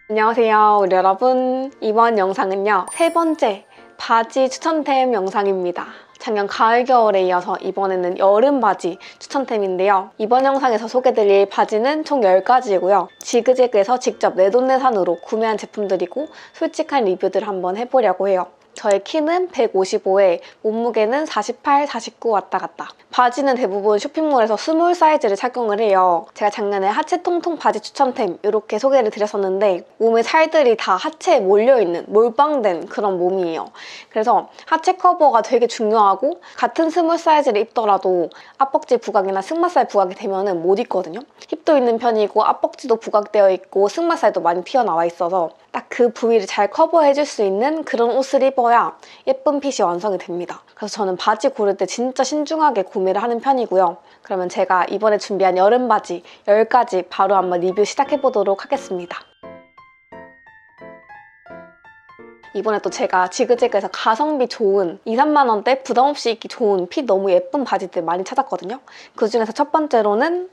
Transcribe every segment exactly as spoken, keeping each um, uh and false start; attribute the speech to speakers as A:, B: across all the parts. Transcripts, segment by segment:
A: 안녕하세요 우리 여러분. 이번 영상은요 세 번째 바지 추천템 영상입니다. 작년 가을 겨울에 이어서 이번에는 여름 바지 추천템인데요. 이번 영상에서 소개드릴 바지는 총 열 가지이고요. 지그재그에서 직접 내돈내산으로 구매한 제품들이고 솔직한 리뷰들을 한번 해보려고 해요. 저의 키는 백오십오에 몸무게는 사십팔, 사십구 왔다 갔다. 바지는 대부분 쇼핑몰에서 스몰 사이즈를 착용을 해요. 제가 작년에 하체 통통 바지 추천템 이렇게 소개를 드렸었는데 몸에 살들이 다 하체에 몰려있는 몰빵된 그런 몸이에요. 그래서 하체 커버가 되게 중요하고 같은 스몰 사이즈를 입더라도 앞벅지 부각이나 승마살 부각이 되면 못 입거든요. 힙도 있는 편이고 앞벅지도 부각되어 있고 승마살도 많이 튀어나와 있어서 딱 그 부위를 잘 커버해줄 수 있는 그런 옷을 입어야 예쁜 핏이 완성이 됩니다. 그래서 저는 바지 고를 때 진짜 신중하게 구매를 하는 편이고요. 그러면 제가 이번에 준비한 여름 바지 열 가지 바로 한번 리뷰 시작해보도록 하겠습니다. 이번에 또 제가 지그재그에서 가성비 좋은 이, 삼만 원대 부담없이 입기 좋은 핏 너무 예쁜 바지들 많이 찾았거든요. 그 중에서 첫 번째로는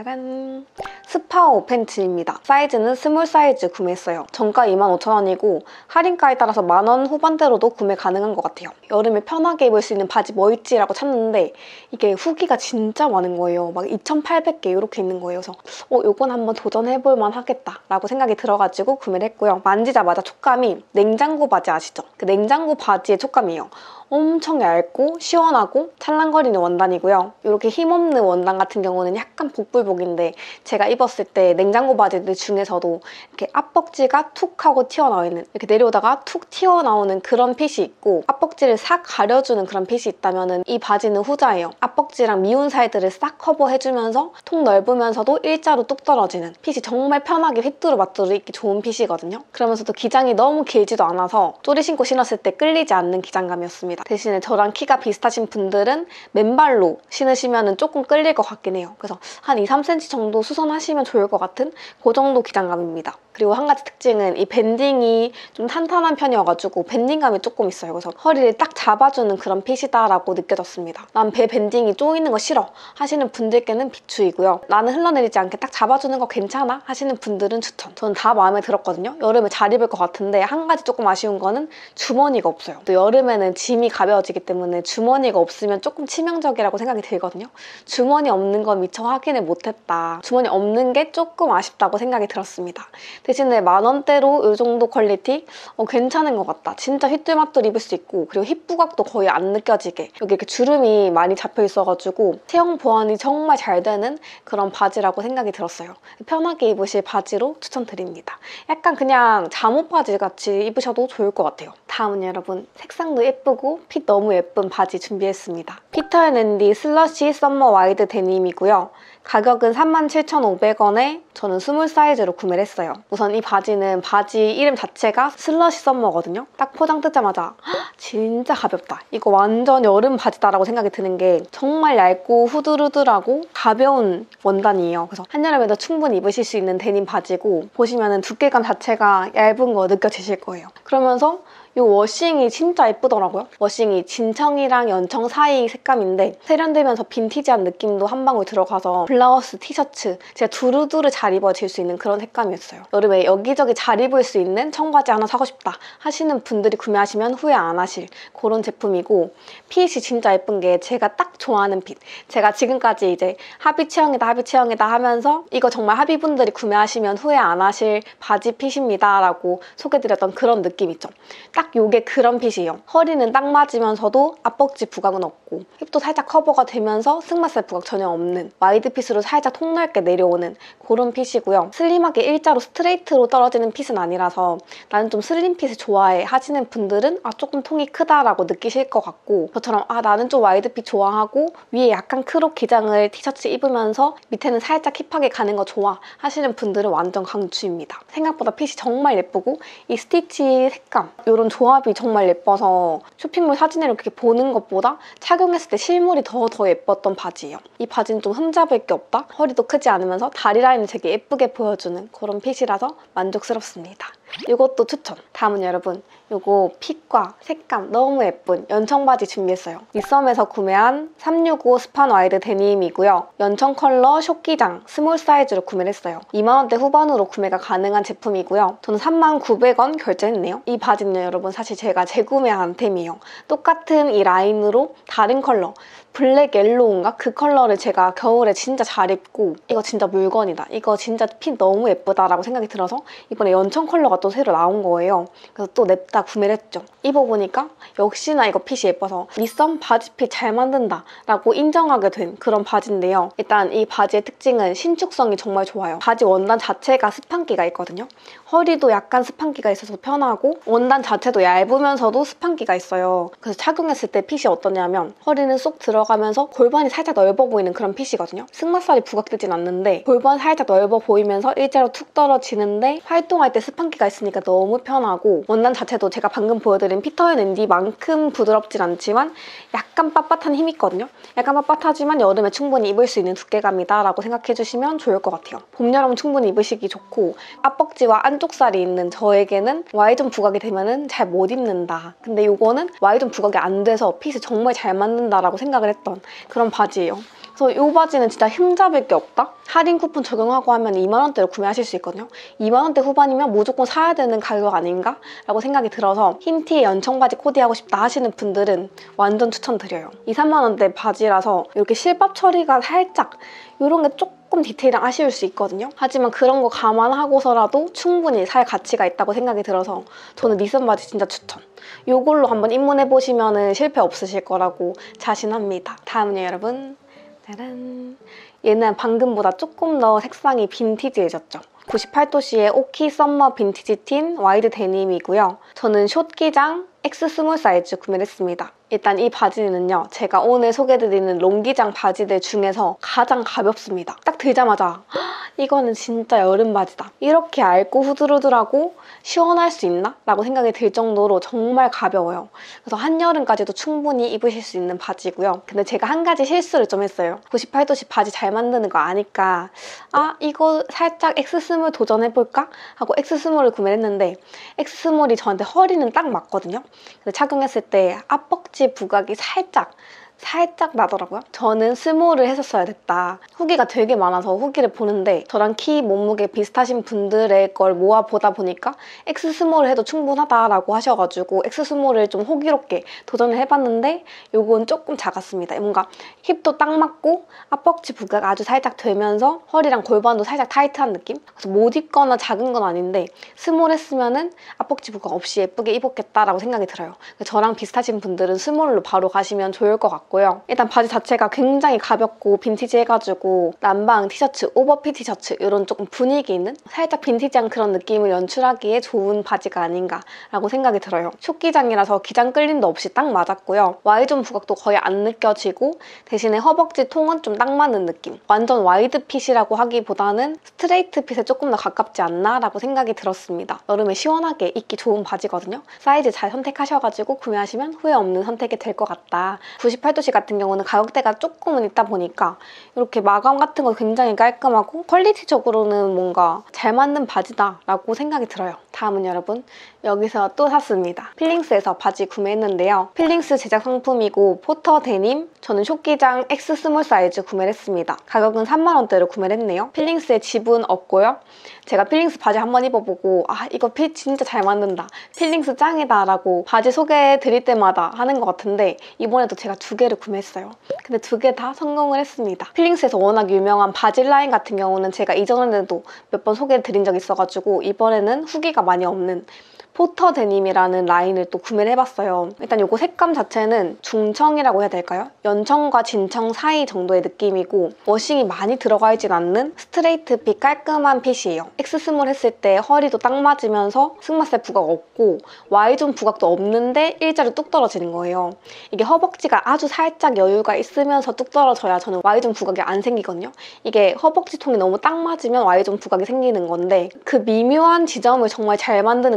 A: 짜란! 스파오 팬츠입니다. 사이즈는 스몰 사이즈 구매했어요. 정가 이만 오천 원이고 할인가에 따라서 만 원 후반대로도 구매 가능한 것 같아요. 여름에 편하게 입을 수 있는 바지 뭐 있지라고 찾는데 이게 후기가 진짜 많은 거예요. 막 이천팔백 개 이렇게 있는 거예요. 그래서 어, 요건 한번 도전해볼 만 하겠다 라고 생각이 들어가지고 구매를 했고요. 만지자마자 촉감이 냉장고 바지 아시죠? 그 냉장고 바지의 촉감이에요. 엄청 얇고 시원하고 찰랑거리는 원단이고요. 이렇게 힘없는 원단 같은 경우는 약간 복불복인데 제가 입었을 때 냉장고 바지들 중에서도 이렇게 앞벅지가 툭 하고 튀어나와 있는, 이렇게 내려오다가 툭 튀어나오는 그런 핏이 있고 앞벅지를 싹 가려주는 그런 핏이 있다면 이 바지는 후자예요. 앞벅지랑 미운 살들을 싹 커버해주면서 통 넓으면서도 일자로 뚝 떨어지는 핏이 정말 편하게 휘뚜루마뚜루 입기 좋은 핏이거든요. 그러면서도 기장이 너무 길지도 않아서 쪼리 신고 신었을 때 끌리지 않는 기장감이었습니다. 대신에 저랑 키가 비슷하신 분들은 맨발로 신으시면 조금 끌릴 것 같긴 해요. 그래서 한 이, 삼 센티미터 정도 수선하시면 좋을 것 같은 그 정도 기장감입니다. 그리고 한 가지 특징은 이 밴딩이 좀 탄탄한 편이어가지고 밴딩감이 조금 있어요. 그래서 허리를 딱 잡아주는 그런 핏이다라고 느껴졌습니다. 난 배 밴딩이 쪼이는 거 싫어 하시는 분들께는 비추이고요. 나는 흘러내리지 않게 딱 잡아주는 거 괜찮아 하시는 분들은 추천. 저는 다 마음에 들었거든요. 여름에 잘 입을 것 같은데 한 가지 조금 아쉬운 거는 주머니가 없어요. 또 여름에는 짐이 가벼워지기 때문에 주머니가 없으면 조금 치명적이라고 생각이 들거든요. 주머니 없는 건 미처 확인을 못했다. 주머니 없는 게 조금 아쉽다고 생각이 들었습니다. 대신에 만 원대로 이 정도 퀄리티 어, 괜찮은 것 같다. 진짜 휘뚜마뚜 입을 수 있고 그리고 힙 부각도 거의 안 느껴지게 여기 이렇게 주름이 많이 잡혀 있어가지고 체형 보완이 정말 잘 되는 그런 바지라고 생각이 들었어요. 편하게 입으실 바지로 추천드립니다. 약간 그냥 잠옷 바지 같이 입으셔도 좋을 것 같아요. 다음은 여러분 색상도 예쁘고 핏 너무 예쁜 바지 준비했습니다. 피터 앤 앤디 슬러시 썸머 와이드 데님이고요. 가격은 삼만 칠천오백 원에 저는 스몰 사이즈로 구매를 했어요. 우선 이 바지는 바지 이름 자체가 슬러시 썸머거든요. 딱 포장 뜯자마자 진짜 가볍다. 이거 완전 여름 바지다라고 생각이 드는 게 정말 얇고 후들후들하고 가벼운 원단이에요. 그래서 한여름에도 충분히 입으실 수 있는 데님 바지고 보시면 두께감 자체가 얇은 거 느껴지실 거예요. 그러면서 이 워싱이 진짜 예쁘더라고요. 워싱이 진청이랑 연청 사이 색감인데 세련되면서 빈티지한 느낌도 한 방울 들어가서 블라우스, 티셔츠 진짜 두루두루 잘 입어질 수 있는 그런 색감이었어요. 여름에 여기저기 잘 입을 수 있는 청바지 하나 사고 싶다 하시는 분들이 구매하시면 후회 안 하실 그런 제품이고 핏이 진짜 예쁜 게 제가 딱 좋아하는 핏. 제가 지금까지 이제 하비 체형이다 하비 체형이다 하면서 이거 정말 하비분들이 구매하시면 후회 안 하실 바지 핏입니다 라고 소개드렸던 그런 느낌 있죠. 딱 요게 그런 핏이에요. 허리는 딱 맞으면서도 앞벅지 부각은 없고 힙도 살짝 커버가 되면서 승마살 부각 전혀 없는 와이드 핏으로 살짝 통넓게 내려오는 그런 핏이고요. 슬림하게 일자로 스트레이트로 떨어지는 핏은 아니라서 나는 좀 슬림 핏을 좋아해 하시는 분들은 아 조금 통이 크다라고 느끼실 것 같고 저처럼 아 나는 좀 와이드 핏 좋아하고 위에 약간 크롭 기장을 티셔츠 입으면서 밑에는 살짝 힙하게 가는 거 좋아 하시는 분들은 완전 강추입니다. 생각보다 핏이 정말 예쁘고 이 스티치 색감 이런 조합이 정말 예뻐서 쇼핑몰 사진을 이렇게 보는 것보다 착용했을 때 실물이 더 더 예뻤던 바지예요. 이 바지는 좀 흠잡을 게 없다? 허리도 크지 않으면서 다리 라인을 되게 예쁘게 보여주는 그런 핏이라서 만족스럽습니다. 이것도 추천. 다음은 여러분, 요거 핏과 색감 너무 예쁜 연청 바지 준비했어요. 미썸에서 구매한 삼육오 스판 와이드 데님이고요. 연청 컬러 쇼기장 스몰 사이즈로 구매를 했어요. 이만 원대 후반으로 구매가 가능한 제품이고요. 저는 삼만 구백 원 결제했네요. 이 바지는요, 여러분 사실 제가 재구매한 템이에요. 똑같은 이 라인으로 다른 컬러 블랙 옐로우인가? 그 컬러를 제가 겨울에 진짜 잘 입고 이거 진짜 물건이다. 이거 진짜 핏 너무 예쁘다라고 생각이 들어서 이번에 연청 컬러가 또 새로 나온 거예요. 그래서 또 냅다 구매를 했죠. 입어보니까 역시나 이거 핏이 예뻐서 미썸 바지 핏 잘 만든다 라고 인정하게 된 그런 바지인데요. 일단 이 바지의 특징은 신축성이 정말 좋아요. 바지 원단 자체가 스판기가 있거든요. 허리도 약간 스판기가 있어서 편하고 원단 자체도 얇으면서도 스판기가 있어요. 그래서 착용했을 때 핏이 어떠냐면 허리는 쏙 들어가면서 골반이 살짝 넓어 보이는 그런 핏이거든요. 승마살이 부각되진 않는데 골반 살짝 넓어 보이면서 일자로 툭 떨어지는데 활동할 때 스판기가 있으니까 너무 편하고 원단 자체도 제가 방금 보여드린 피터앤앤디만큼 부드럽진 않지만 약간 빳빳한 힘이 있거든요. 약간 빳빳하지만 여름에 충분히 입을 수 있는 두께감이다 라고 생각해주시면 좋을 것 같아요. 봄, 여름 충분히 입으시기 좋고 앞벅지와 안쪽 살이 있는 저에게는 와이존 부각이 되면은 잘 못 입는다. 근데 이거는 와이존 부각이 안 돼서 핏을 정말 잘 만든다라고 생각을 했던 그런 바지예요. 그래서 이 바지는 진짜 흠잡을 게 없다? 할인 쿠폰 적용하고 하면 이만 원대로 구매하실 수 있거든요. 이만 원대 후반이면 무조건 사야 되는 가격 아닌가? 라고 생각이 들어서 흰 티에 연청 바지 코디하고 싶다 하시는 분들은 완전 추천드려요. 이, 삼만 원대 바지라서 이렇게 실밥 처리가 살짝 이런 게 조금 디테일은 아쉬울 수 있거든요. 하지만 그런 거 감안하고서라도 충분히 살 가치가 있다고 생각이 들어서 저는 미썸 바지 진짜 추천. 이걸로 한번 입문해보시면 실패 없으실 거라고 자신합니다. 다음은요, 여러분. 짜란! 얘는 방금보다 조금 더 색상이 빈티지해졌죠. 구십팔 도씨의 오키 썸머 빈티지 틴 와이드 데님이고요. 저는 숏 기장 X 스몰 사이즈 구매를 했습니다. 일단 이 바지는요, 제가 오늘 소개해드리는 롱기장 바지들 중에서 가장 가볍습니다. 딱 들자마자 이거는 진짜 여름 바지다. 이렇게 얇고 후들후들하고 시원할 수 있나? 라고 생각이 들 정도로 정말 가벼워요. 그래서 한여름까지도 충분히 입으실 수 있는 바지고요. 근데 제가 한 가지 실수를 좀 했어요. 구십팔 도씨 바지 잘 만드는 거 아니까 아, 이거 살짝 X 스몰 도전해볼까? 하고 X 스몰을 구매를 했는데 X 스몰이 저한테 허리는 딱 맞거든요. 근데 착용했을 때 앞벅지 부각이 살짝 살짝 나더라고요. 저는 스몰을 했었어야 됐다. 후기가 되게 많아서 후기를 보는데 저랑 키, 몸무게 비슷하신 분들의 걸 모아보다 보니까 X 스몰을 해도 충분하다라고 하셔가지고 X 스몰을 좀 호기롭게 도전을 해봤는데 요건 조금 작았습니다. 뭔가 힙도 딱 맞고 앞벅지 부각 아주 살짝 되면서 허리랑 골반도 살짝 타이트한 느낌? 그래서 못 입거나 작은 건 아닌데 스몰 했으면은 앞벅지 부각 없이 예쁘게 입었겠다라고 생각이 들어요. 저랑 비슷하신 분들은 스몰로 바로 가시면 좋을 것 같고 고요. 일단 바지 자체가 굉장히 가볍고 빈티지해가지고 남방 티셔츠, 오버핏 티셔츠 이런 조금 분위기 있는 살짝 빈티지한 그런 느낌을 연출하기에 좋은 바지가 아닌가라고 생각이 들어요. 숏기장이라서 기장 끌림도 없이 딱 맞았고요. 와이존 부각도 거의 안 느껴지고 대신에 허벅지 통은 좀 딱 맞는 느낌. 완전 와이드 핏이라고 하기보다는 스트레이트 핏에 조금 더 가깝지 않나 라고 생각이 들었습니다. 여름에 시원하게 입기 좋은 바지거든요. 사이즈 잘 선택하셔가지고 구매하시면 후회 없는 선택이 될 것 같다. 구십팔 도씨 같은 경우는 가격대가 조금은 있다 보니까 이렇게 마감 같은 거 굉장히 깔끔하고 퀄리티적으로는 뭔가 잘 맞는 바지다 라고 생각이 들어요. 다음은 여러분, 여기서 또 샀습니다. 필링스에서 바지 구매했는데요. 필링스 제작 상품이고 포터 데님, 저는 숏기장 X 스몰 사이즈 구매를 했습니다. 가격은 삼만 원대로 구매를 했네요. 필링스에 지분 없고요. 제가 필링스 바지 한번 입어보고 아, 이거 핏 진짜 잘 만든다. 필링스 짱이다 라고 바지 소개해드릴 때마다 하는 것 같은데 이번에도 제가 두 개를 구매했어요. 근데 두 개 다 성공을 했습니다. 필링스에서 워낙 유명한 바지 라인 같은 경우는 제가 이전에도 몇 번 소개해드린 적이 있어가지고 이번에는 후기가 많이 없는 포터 데님이라는 라인을 또 구매를 해봤어요. 일단 이거 색감 자체는 중청이라고 해야 될까요? 연청과 진청 사이 정도의 느낌이고 워싱이 많이 들어가 있진 않는 스트레이트 핏 깔끔한 핏이에요. X 스몰 했을 때 허리도 딱 맞으면서 승마살 부각 없고 Y존 부각도 없는데 일자로 뚝 떨어지는 거예요. 이게 허벅지가 아주 살짝 여유가 있으면서 뚝 떨어져야 저는 Y존 부각이 안 생기거든요. 이게 허벅지 통이 너무 딱 맞으면 Y존 부각이 생기는 건데 그 미묘한 지점을 정말 잘 만드는 것 같아요.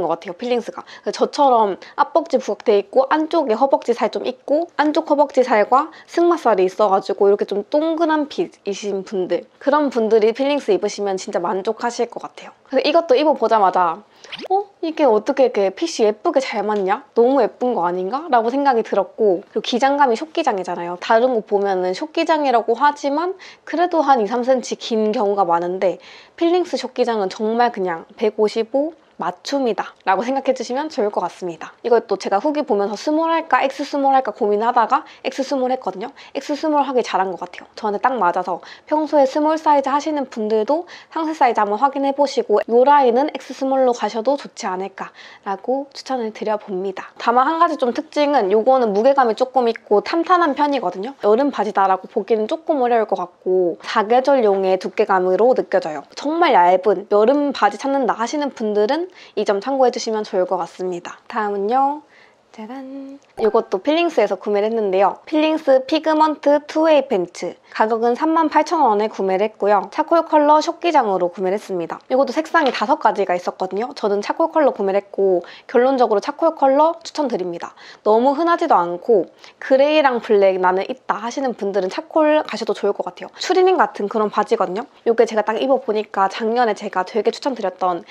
A: 필링스가. 저처럼 앞벅지 부각돼 있고 안쪽에 허벅지 살 좀 있고 안쪽 허벅지 살과 승마살이 있어가지고 이렇게 좀 동그란 핏이신 분들, 그런 분들이 필링스 입으시면 진짜 만족하실 것 같아요. 그래서 이것도 입어보자마자 어? 이게 어떻게 이렇게 핏이 예쁘게 잘 맞냐? 너무 예쁜 거 아닌가? 라고 생각이 들었고, 그리고 기장감이 숏기장이잖아요. 다른 곳 보면은 숏기장이라고 하지만 그래도 한 이, 삼 센티미터 긴 경우가 많은데 필링스 숏기장은 정말 그냥 백오십오 맞춤이다 라고 생각해주시면 좋을 것 같습니다. 이것도 제가 후기 보면서 스몰 할까 엑스 스몰 할까 고민하다가 엑스 스몰 했거든요. 엑스 스몰 하길 잘한 것 같아요. 저한테 딱 맞아서 평소에 스몰 사이즈 하시는 분들도 상세 사이즈 한번 확인해보시고 이 라인은 엑스 스몰로 가셔도 좋지 않을까 라고 추천을 드려봅니다. 다만 한 가지 좀 특징은 이거는 무게감이 조금 있고 탄탄한 편이거든요. 여름 바지다라고 보기는 조금 어려울 것 같고 사계절용의 두께감으로 느껴져요. 정말 얇은 여름 바지 찾는다 하시는 분들은 이 점 참고해주시면 좋을 것 같습니다. 다음은요. 짜란! 이것도 필링스에서 구매를 했는데요. 필링스 피그먼트 투웨이 팬츠. 가격은 삼만 팔천 원에 구매를 했고요. 차콜 컬러 숏기장으로 구매를 했습니다. 이것도 색상이 다섯 가지가 있었거든요. 저는 차콜 컬러 구매를 했고 결론적으로 차콜 컬러 추천드립니다. 너무 흔하지도 않고 그레이랑 블랙 나는 있다 하시는 분들은 차콜 가셔도 좋을 것 같아요. 추리닝 같은 그런 바지거든요. 이게 제가 딱 입어보니까 작년에 제가 되게 추천드렸던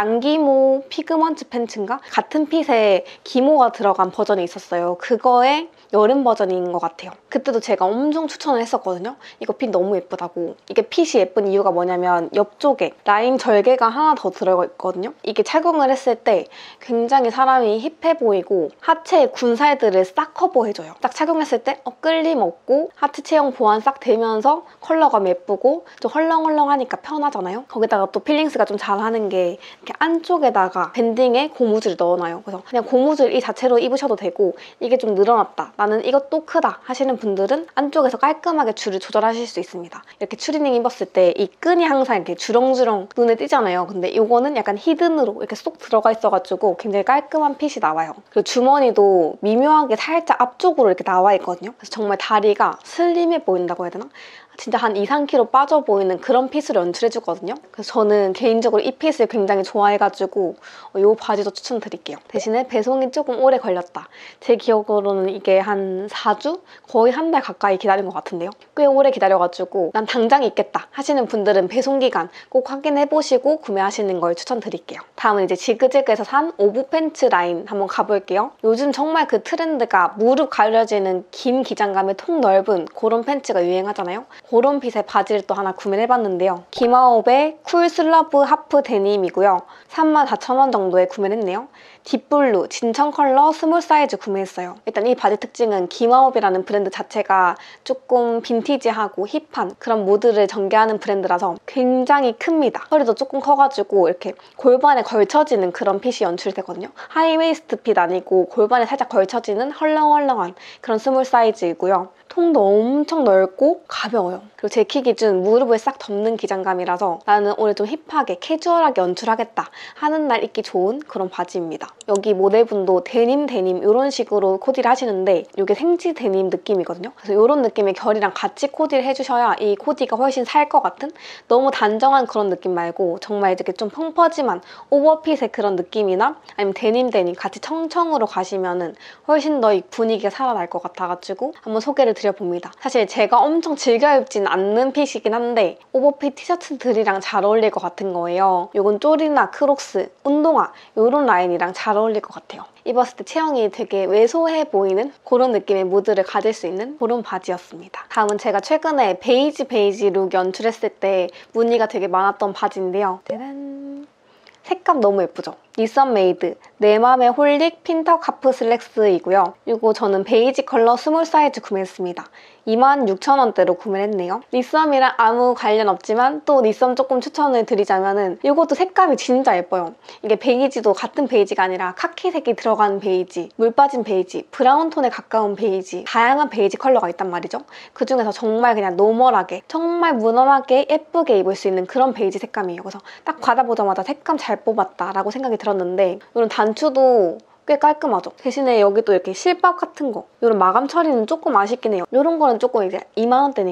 A: 양기모 피그먼트 팬츠인가? 같은 핏에 기모가 들어간 버전이 있었어요. 그거의 여름 버전인 것 같아요. 그때도 제가 엄청 추천을 했었거든요. 이거 핏 너무 예쁘다고. 이게 핏이 예쁜 이유가 뭐냐면 옆쪽에 라인 절개가 하나 더 들어가 있거든요. 이게 착용을 했을 때 굉장히 사람이 힙해 보이고 하체의 군살들을 싹 커버해줘요. 딱 착용했을 때 어, 끌림 없고 하트 체형 보완 싹 되면서 컬러감 예쁘고 좀 헐렁헐렁하니까 편하잖아요. 거기다가 또 필링스가 좀 잘하는 게 이렇게 안쪽에다가 밴딩에 고무줄을 넣어놔요. 그래서 그냥 고무줄 이 자체로 입으셔도 되고 이게 좀 늘어났다. 나는 이것도 크다 하시는 분들은 안쪽에서 깔끔하게 줄을 조절하실 수 있습니다. 이렇게 추리닝 입었을 때 이 끈이 항상 이렇게 주렁주렁 눈에 띄잖아요. 근데 이거는 약간 히든으로 이렇게 쏙 들어가 있어가지고 굉장히 깔끔한 핏이 나와요. 그리고 주머니도 미묘하게 살짝 앞쪽으로 이렇게 나와 있거든요. 그래서 정말 다리가 슬림해 보인다고 해야 되나? 진짜 한 이, 삼 킬로그램 빠져 보이는 그런 핏으로 연출해주거든요. 그래서 저는 개인적으로 이 핏을 굉장히 좋아해가지고 이 바지도 추천드릴게요. 대신에 배송이 조금 오래 걸렸다. 제 기억으로는 이게 한 사 주? 거의 한 달 가까이 기다린 것 같은데요. 꽤 오래 기다려가지고 난 당장 입겠다 하시는 분들은 배송기간 꼭 확인해보시고 구매하시는 걸 추천드릴게요. 다음은 이제 지그재그에서 산 오브 팬츠 라인 한번 가볼게요. 요즘 정말 그 트렌드가 무릎 가려지는 긴 기장감의 통 넓은 그런 팬츠가 유행하잖아요. 그런 핏의 바지를 또 하나 구매를 해봤는데요. 기마옵의 쿨 슬러브 하프 데님이고요. 삼만 사천 원 정도에 구매를 했네요. 딥블루 진청 컬러 스몰 사이즈 구매했어요. 일단 이 바지 특징은 기마옵이라는 브랜드 자체가 조금 빈티지하고 힙한 그런 모드를 전개하는 브랜드라서 굉장히 큽니다. 허리도 조금 커가지고 이렇게 골반에 걸쳐지는 그런 핏이 연출되거든요. 하이웨이스트 핏 아니고 골반에 살짝 걸쳐지는 헐렁헐렁한 그런 스몰 사이즈이고요. 통도 엄청 넓고 가벼워요. 그리고 제 키 기준 무릎을 싹 덮는 기장감이라서 나는 오늘 좀 힙하게 캐주얼하게 연출하겠다 하는 날 입기 좋은 그런 바지입니다. 여기 모델분도 데님 데님 이런 식으로 코디를 하시는데 이게 생지 데님 느낌이거든요. 그래서 이런 느낌의 결이랑 같이 코디를 해주셔야 이 코디가 훨씬 살 것 같은 너무 단정한 그런 느낌 말고 정말 이렇게 좀 펑퍼짐한 오버핏의 그런 느낌이나 아니면 데님 데님 같이 청청으로 가시면은 훨씬 더 이 분위기가 살아날 것 같아가지고 한번 소개를 드려봅니다. 사실 제가 엄청 즐겨 입진 않는 핏이긴 한데 오버핏 티셔츠들이랑 잘 어울릴 것 같은 거예요. 이건 쪼리나 크록스, 운동화 이런 라인이랑 잘 어울릴 것 같아요. 입었을 때 체형이 되게 왜소해 보이는 그런 느낌의 무드를 가질 수 있는 그런 바지였습니다. 다음은 제가 최근에 베이지 베이지 룩 연출했을 때 무늬가 되게 많았던 바지인데요. 짜란! 색감 너무 예쁘죠? 니썸메이드 내 맘의 홀릭 핀턱 하프 슬랙스이고요. 이거 저는 베이지 컬러 스몰 사이즈 구매했습니다. 이만 육천 원대로 구매를 했네요. 니썸이랑 아무 관련 없지만 또 니썸 조금 추천을 드리자면은 이것도 색감이 진짜 예뻐요. 이게 베이지도 같은 베이지가 아니라 카키색이 들어간 베이지, 물 빠진 베이지, 브라운 톤에 가까운 베이지 다양한 베이지 컬러가 있단 말이죠. 그중에서 정말 그냥 노멀하게 정말 무난하게 예쁘게 입을 수 있는 그런 베이지 색감이에요. 그래서 딱 받아보자마자 색감 잘 뽑았다 라고 생각이 들었는데 이런 단추도 꽤 깔끔하죠. 대신에 여기도 이렇게 실밥 같은 거 이런 마감 처리는 조금 아쉽긴 해요. 이런 거는 조금 이제 이만 원대니까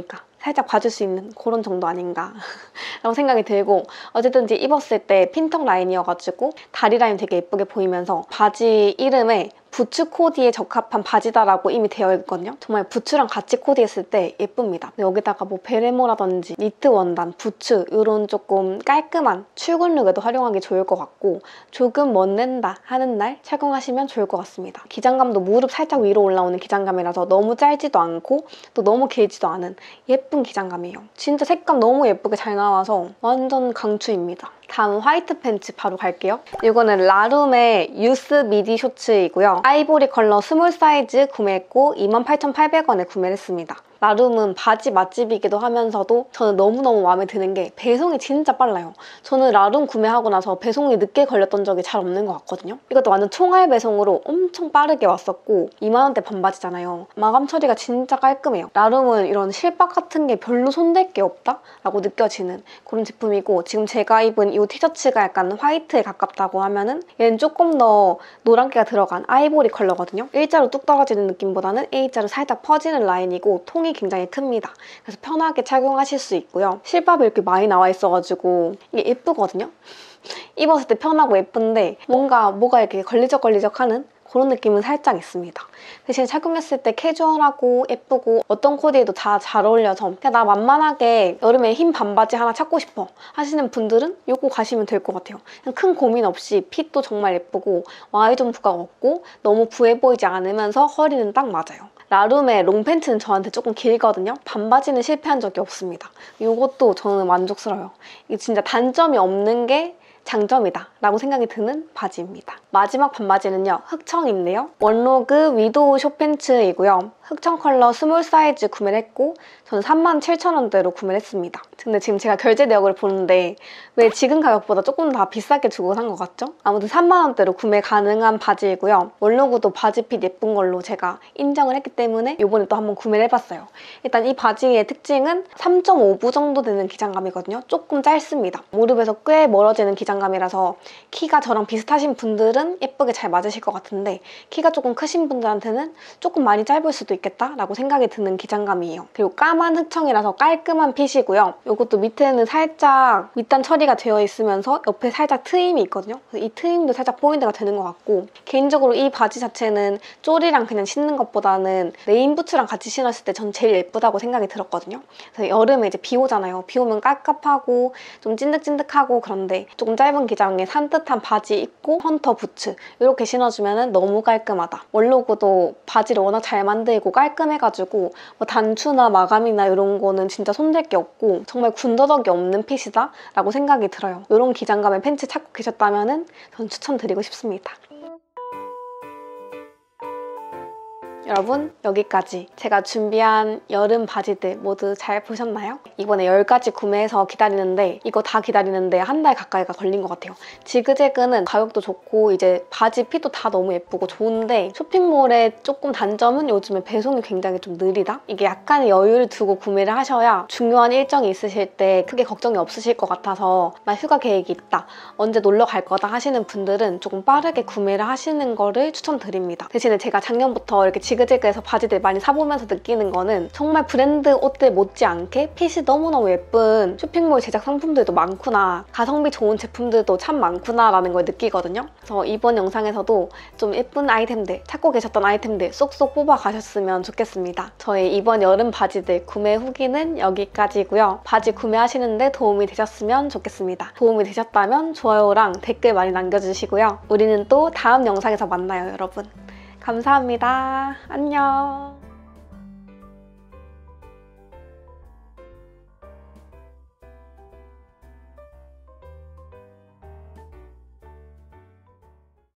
A: 살짝 봐줄 수 있는 그런 정도 아닌가 라고 생각이 들고, 어쨌든 입었을 때 핀턱 라인이어가지고 다리 라인 되게 예쁘게 보이면서 바지 이름에 부츠 코디에 적합한 바지다라고 이미 되어 있거든요. 정말 부츠랑 같이 코디했을 때 예쁩니다. 여기다가 뭐 베레모라든지 니트 원단, 부츠 이런 조금 깔끔한 출근 룩에도 활용하기 좋을 것 같고, 조금 멋낸다 하는 날 착용하시면 좋을 것 같습니다. 기장감도 무릎 살짝 위로 올라오는 기장감이라서 너무 짧지도 않고 또 너무 길지도 않은 예쁜 기장감이에요. 진짜 색감 너무 예쁘게 잘 나와서 완전 강추입니다. 다음 화이트 팬츠 바로 갈게요. 이거는 라룸의 유스 미디 셔츠이고요. 아이보리 컬러 스몰 사이즈 구매했고 이만 팔천팔백 원에 구매를 했습니다. 라룸은 바지 맛집이기도 하면서도 저는 너무너무 마음에 드는 게 배송이 진짜 빨라요. 저는 라룸 구매하고 나서 배송이 늦게 걸렸던 적이 잘 없는 것 같거든요. 이것도 완전 총알 배송으로 엄청 빠르게 왔었고 이만 원대 반바지잖아요. 마감 처리가 진짜 깔끔해요. 라룸은 이런 실밥 같은 게 별로 손댈 게 없다? 라고 느껴지는 그런 제품이고, 지금 제가 입은 이 티셔츠가 약간 화이트에 가깝다고 하면은 얘는 조금 더 노란기가 들어간 아이보리 컬러거든요. 일자로 뚝 떨어지는 느낌보다는 A자로 살짝 퍼지는 라인이고 통이 굉장히 큽니다. 그래서 편하게 착용하실 수 있고요. 실밥이 이렇게 많이 나와 있어가지고 이게 예쁘거든요. 입었을 때 편하고 예쁜데 뭔가 뭐가 이렇게 걸리적걸리적하는 그런 느낌은 살짝 있습니다. 대신 착용했을 때 캐주얼하고 예쁘고 어떤 코디에도 다 잘 어울려서 그냥 나 만만하게 여름에 흰 반바지 하나 찾고 싶어 하시는 분들은 이거 가시면 될 것 같아요. 그냥 큰 고민 없이 핏도 정말 예쁘고 Y존프가 없고 너무 부해 보이지 않으면서 허리는 딱 맞아요. 라룸의 롱팬츠는 저한테 조금 길거든요. 반바지는 실패한 적이 없습니다. 이것도 저는 만족스러워요. 이게 진짜 단점이 없는 게 장점이다 라고 생각이 드는 바지입니다. 마지막 반바지는요, 흑청인데요. 원로그 위도우 숏팬츠이고요. 흑청 컬러 스몰 사이즈 구매를 했고 저는 삼만 칠천 원대로 구매를 했습니다. 근데 지금 제가 결제 내역을 보는데 왜 지금 가격보다 조금 더 비싸게 주고 산 것 같죠? 아무튼 삼만 원대로 구매 가능한 바지이고요. 원로그도 바지핏 예쁜 걸로 제가 인정을 했기 때문에 이번에 또 한번 구매를 해봤어요. 일단 이 바지의 특징은 삼 점 오 부 정도 되는 기장감이거든요. 조금 짧습니다. 무릎에서 꽤 멀어지는 기장감이라서 키가 저랑 비슷하신 분들은 예쁘게 잘 맞으실 것 같은데 키가 조금 크신 분들한테는 조금 많이 짧을 수도 있겠다라고 생각이 드는 기장감이에요. 그리고 까만 흑청이라서 깔끔한 핏이고요. 이것도 밑에는 살짝 밑단 처리가 되어 있으면서 옆에 살짝 트임이 있거든요. 이 트임도 살짝 포인트가 되는 것 같고, 개인적으로 이 바지 자체는 쪼리랑 그냥 신는 것보다는 레인부츠랑 같이 신었을 때 전 제일 예쁘다고 생각이 들었거든요. 그래서 여름에 이제 비 오잖아요. 비 오면 깝깝하고 좀 찐득찐득하고 그런데 조금 짧은 기장에 산뜻한 바지 입고 헌터 부츠 이렇게 신어주면 너무 깔끔하다. 원로그도 바지를 워낙 잘 만들고 깔끔해가지고 뭐 단추나 마감이나 이런 거는 진짜 손댈 게 없고 정말 군더더기 없는 핏이다 라고 생각이 들어요. 이런 기장감의 팬츠 찾고 계셨다면 전 추천드리고 싶습니다. 여러분, 여기까지 제가 준비한 여름 바지들 모두 잘 보셨나요? 이번에 열 가지 구매해서 기다리는데 이거 다 기다리는데 한 달 가까이가 걸린 것 같아요. 지그재그는 가격도 좋고 이제 바지 핏도 다 너무 예쁘고 좋은데 쇼핑몰의 조금 단점은 요즘에 배송이 굉장히 좀 느리다? 이게 약간의 여유를 두고 구매를 하셔야 중요한 일정이 있으실 때 크게 걱정이 없으실 것 같아서 나 휴가 계획이 있다, 언제 놀러 갈 거다 하시는 분들은 조금 빠르게 구매를 하시는 거를 추천드립니다. 대신에 제가 작년부터 이렇게 지그재그에서 바지들 많이 사보면서 느끼는 거는 정말 브랜드 옷들 못지않게 핏이 너무너무 예쁜 쇼핑몰 제작 상품들도 많구나, 가성비 좋은 제품들도 참 많구나 라는 걸 느끼거든요. 그래서 이번 영상에서도 좀 예쁜 아이템들, 찾고 계셨던 아이템들 쏙쏙 뽑아 가셨으면 좋겠습니다. 저의 이번 여름 바지들 구매 후기는 여기까지고요. 바지 구매하시는데 도움이 되셨으면 좋겠습니다. 도움이 되셨다면 좋아요랑 댓글 많이 남겨주시고요. 우리는 또 다음 영상에서 만나요, 여러분. 감사합니다. 안녕.